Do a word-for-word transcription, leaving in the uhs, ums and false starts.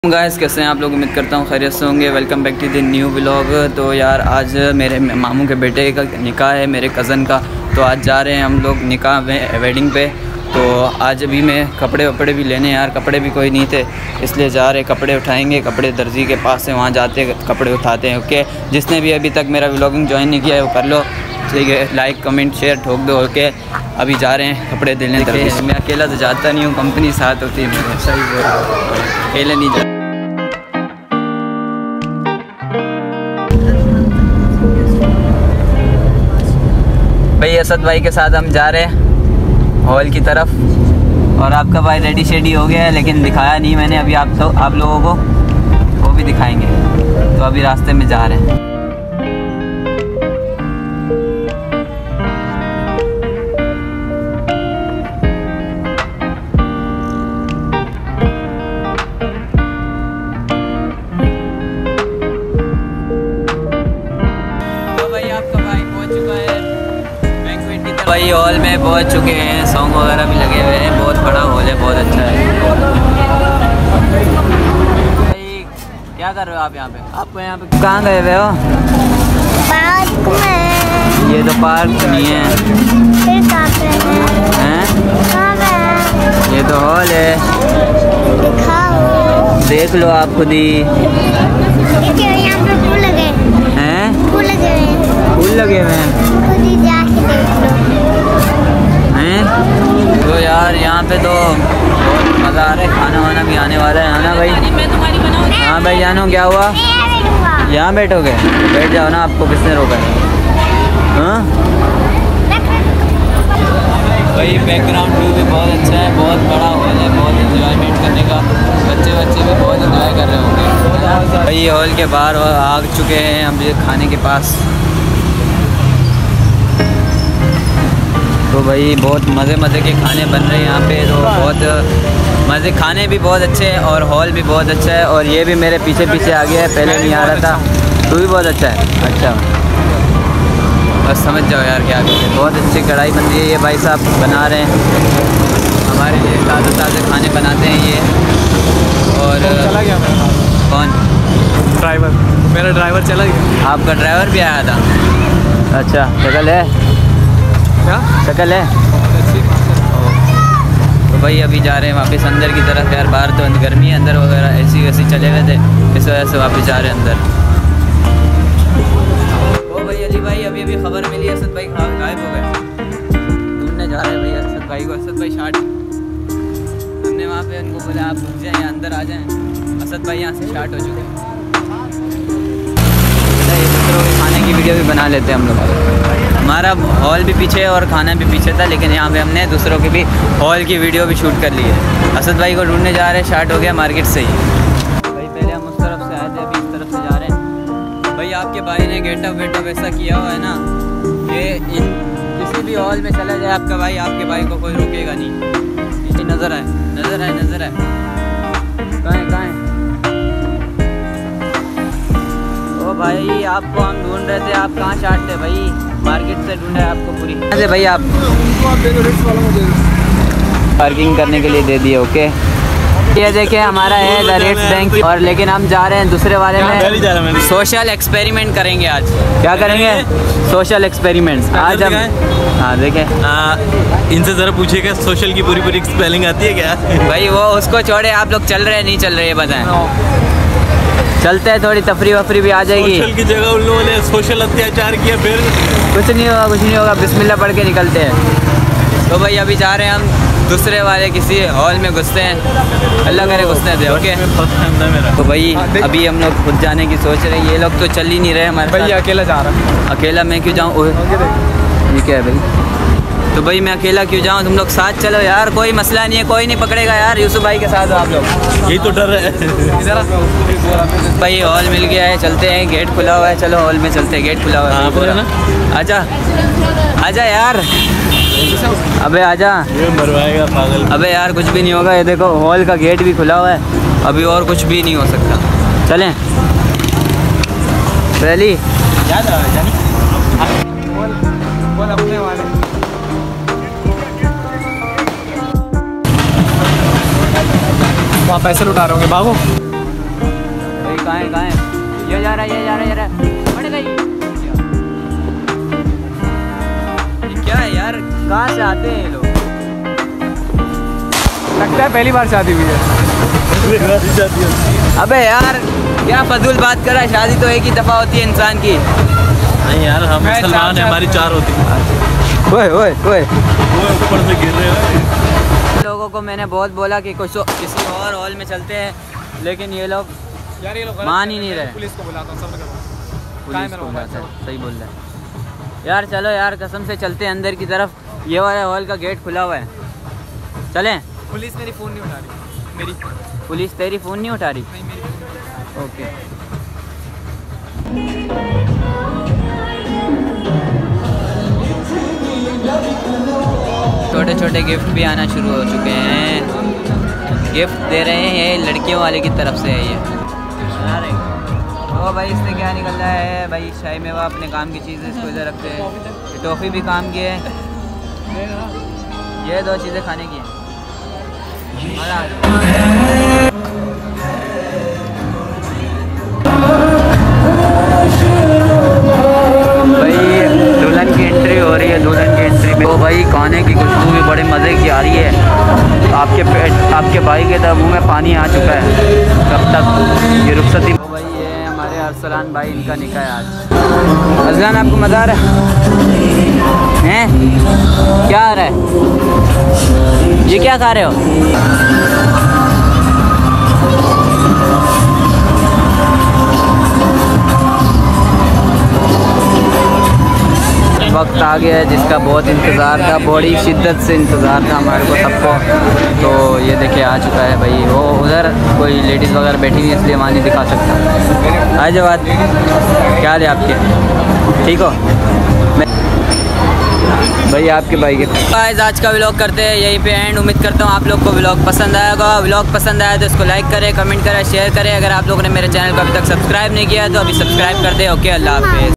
Guys कैसे हैं आप लोग। उम्मीद करता हूँ खैरियत से होंगे। Welcome back to the new vlog. तो यार आज मेरे मामू के बेटे का निकाह है, मेरे कज़न का। तो आज जा रहे हैं हम लोग निकाह में, वेडिंग पे। तो आज अभी मैं कपड़े वपड़े भी लेने, यार कपड़े भी कोई नहीं थे इसलिए जा रहे, कपड़े उठाएंगे। कपड़े दर्जी के पास से वहाँ जाते कपड़े उठाते हैं। ओके, जिसने भी अभी तक मेरा व्लॉगिंग ज्वाइन नहीं किया है वो कर लो, ठीक है। लाइक कमेंट शेयर ठोक दो। ओके, अभी जा रहे हैं कपड़े देने। मैं अकेला तो जाता नहीं हूँ, कंपनी साथ होती है। सही बोल रहा हूँ, अकेले नहीं जाता। भाई असद भाई के साथ हम जा रहे हैं हॉल की तरफ, और आपका भाई रेडी शेडी हो गया है लेकिन दिखाया नहीं मैंने अभी आप तो आप लोगों को, वो भी दिखाएंगे। तो अभी रास्ते में जा रहे हैं। भाई हॉल में पहुंच चुके हैं, सॉन्ग वगैरह भी लगे हुए हैं। बहुत बड़ा हॉल है, बहुत अच्छा है। भाई क्या कर रहे हो आप यहाँ पे? आपको यहाँ पे कहाँ गए हुए हो? पार्क में। ये तो पार्क नहीं है। फिर कहाँ पे हैं? कहाँ पे? ये तो हॉल है। दिखाओ। देख लो आप खुद ही। यहाँ पे फूल लगे हैं। फूल लगे हैं। फूल लगे हुए हैं। खुद ही जाके देख लो। तो यार यहाँ पे तो बहुत मज़ा आ रहा है। खाना वाना भी आने वाला है ना भाई? हाँ भाई जानो, क्या हुआ? यहाँ बैठोगे? बैठ जाओ ना, आपको किसने रोका है? हाँ भाई बैकग्राउंड व्यू भी बहुत अच्छा है, बहुत बड़ा हॉल है, बहुत इंजॉयमेंट करने का। बच्चे बच्चे भी बहुत इंजॉय कर रहे होंगे। भाई हॉल के बाहर आ चुके हैं हम ये खाने के पास। तो भाई बहुत मज़े मज़े के खाने बन रहे हैं यहाँ पे। तो बहुत मज़े, खाने भी बहुत अच्छे हैं और हॉल भी बहुत अच्छा है। और ये भी मेरे पीछे पीछे आ गया है, पहले नहीं आ रहा था। तो भी बहुत अच्छा है। अच्छा बस समझ जाओ यार क्या कहते हैं। बहुत अच्छी कढ़ाई बन रही है, ये भाई साहब बना रहे हैं हमारे लिए, ताज़े ताज़े खाने बनाते हैं ये। और चला गया मेरा। कौन? ड्राइवर। मेरा ड्राइवर चला गया। आपका ड्राइवर भी आया था? अच्छा, शक्ल है? क्या शक्ल है? तो भाई अभी जा रहे हैं वापस अंदर की तरफ। यार बाहर तो गर्मी है, अंदर वगैरह ऐसी वैसी चले हुए थे, इस वजह से वापस जा रहे हैं अंदर। ओ भाई अली भाई, अभी अभी खबर मिली असद भाई गायब हो गए। ढूंढने जा रहे हैं भाई असद भाई को। असद भाई शार्ट, हमने वहाँ पे उनको बोला आप रुक जाएँ, अंदर आ जाएँ। असद भाई यहाँ से शार्ट हो चुके हैं। दूसरों के खाने की वीडियो भी बना लेते हैं हम लोग। हमारा हॉल भी पीछे और खाना भी पीछे था, लेकिन यहाँ पे हमने दूसरों की भी हॉल की वीडियो भी शूट कर ली है। असद भाई को ढूंढने जा रहे हैं, शार्ट हो गया मार्केट से ही। भाई पहले हम उस तरफ से आए थे, अभी इस तरफ से जा रहे हैं। भाई आपके भाई ने गेटअप वेटअप ऐसा किया हुआ है ना, ये इन किसी भी हॉल में चला जाए आपका भाई, आपके भाई को कोई रोकेगा नहीं। इसी नज़र है, नज़र है, नज़र है। कहाँ है, कहाँ है? ओ भाई आपको हम ढूंढ रहे थे, आप कहाँ शार्ट थे भाई? मार्केट से ढूंढा है आपको पूरी। अरे भाई आप पार्किंग करने के लिए दे दिए। ओके, ये देखिए हमारा है द रेट्स बैंक, और लेकिन हम जा रहे हैं दूसरे वाले में। सोशल एक्सपेरिमेंट करेंगे आज। क्या करेंगे? सोशल एक्सपेरिमेंट आज हम। हाँ देखें, इनसे ज़रा पूछिएगा सोशल की पूरी पूरी स्पेलिंग आती है क्या? भाई वो उसको छोड़े, आप लोग चल रहे हैं नहीं चल रहे ये बताएं। चलते हैं, थोड़ी तफरी वफरी भी आ जाएगी। सोशल की जगह उन लोगों ने सोशल अत्याचार किया, फिर कुछ नहीं होगा, कुछ नहीं होगा। बिस्मिल्लाह पढ़ के निकलते हैं। तो भाई अभी जा रहे हैं हम दूसरे वाले किसी हॉल में घुसते हैं, अल्लाह करे घुसने दे। ओके, तो भाई अभी हम लोग खुद जाने की सोच रहे हैं। ये लोग तो चल ही नहीं रहे हमारे भाई, अकेला जा रहा है। अकेला मैं क्यों जाऊँ? ये क्या है भाई? तो भाई मैं अकेला क्यों जाऊँ? तुम लोग साथ चलो यार, कोई मसला नहीं है, कोई नहीं पकड़ेगा यार। यूसुफ भाई के साथ हो आप लोग, यही तो डर है। भाई हॉल मिल गया है, चलते हैं। गेट खुला हुआ है, चलो हॉल में चलते हैं। गेट खुला हुआ है पूरा। आजा आजा यार, अबे आजा। ये मरवाएगा पागल। अबे यार कुछ भी नहीं होगा। ये देखो हॉल का गेट भी खुला हुआ है, अभी और कुछ भी नहीं हो सकता। चलें पहली अपने वाले वहाँ पैसे लुटा रहे होंगे, भागो। कहाँ है कहाँ है? ये जा रहा है ये जा रहा है ये जा रहा है। पड़ गई। ये क्या है यार, कहाँ से आते हैं ये लोग? लगता है पहली बार शादी हुई है। अबे यार क्या फजूल बात कर रहा है, शादी तो एक ही दफ़ा होती है इंसान की। नहीं यार, हम मैं मुसलमान हैं, चार- हमारी चार होती है। ओए ओए ओए, वो ऊपर से गिर रहे हैं। लोगों को मैंने बहुत बोला कि कुछ किसी और हॉल में चलते हैं, लेकिन ये लोग यार ये लोग गलत मान ही कर नहीं हैं। रहे। पुलिस को बुलाता हूँ, सब्र करो। पुलिस टाइम है को मोबाइल बुलाता है, से। सही बोल रहा है यार। चलो यार कसम से चलते हैं अंदर की तरफ, ये वाला हॉल का गेट खुला हुआ है, चलें। पुलिस मेरी फ़ोन नहीं उठा रही, मेरी पुलिस तेरी फ़ोन नहीं उठा रही? नहीं मेरी। ओके। छोटे छोटे गिफ्ट भी आना शुरू हो चुके हैं, गिफ्ट दे रहे हैं, ये लड़कियों वाले की तरफ से है ये। तो भाई इससे क्या निकल रहा है भाई, शाही मेवा अपने काम की चीज़ है, इसको इधर रखते हैं। ये टॉफ़ी भी काम की है, ये दो चीज़ें खाने की हैं। भाई दुल्हन की एंट्री हो रही है, दुल्हन की एंट्री में तो भाई खाने की खुशबू भी बड़े मज़े की आ रही है। आपके पेट आपके भाई के तो मुँह में पानी आ चुका है, कब तक ये रुखसती। तो भाई ये हमारे अरसलान भाई, इनका निकाह है आज। अरसलान आपको मज़ा आ रहा है हैं? क्या आ रहा है? ये क्या खा रहे हो? वक्त आ गया है जिसका बहुत इंतज़ार था, बड़ी शिद्दत से इंतज़ार था हमारे को सबको। तो ये देखिए आ चुका है भाई, वो उधर कोई लेडीज़ वगैरह बैठी हुई है इसलिए वहाँ नहीं दिखा सकता। हाय जवाद, क्या हाल है आपके? ठीक हो? मैं भाई आपके भाई के गाइस आज का व्लॉग करते हैं यहीं पे एंड। उम्मीद करता हूँ आप लोग को व्लॉग पसंद आएगा। व्लॉग पसंद आया तो इसको लाइक करें, कमेंट करें, शेयर करें। अगर आप लोगों ने मेरे चैनल को अभी तक सब्सक्राइब नहीं किया है तो अभी सब्सक्राइब कर दे। ओके, अल्लाह हाफिज़।